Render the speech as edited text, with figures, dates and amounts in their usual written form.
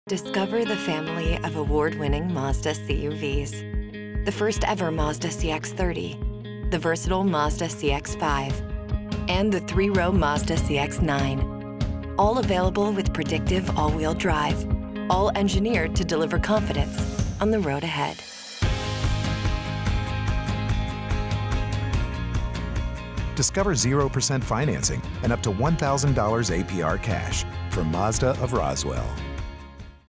Discover the family of award-winning Mazda CUVs. The first ever Mazda CX-30, the versatile Mazda CX-5, and the 3-row Mazda CX-9. All available with predictive all-wheel drive, all engineered to deliver confidence on the road ahead. Discover 0% financing and up to $1,000 APR cash from Mazda of Roswell.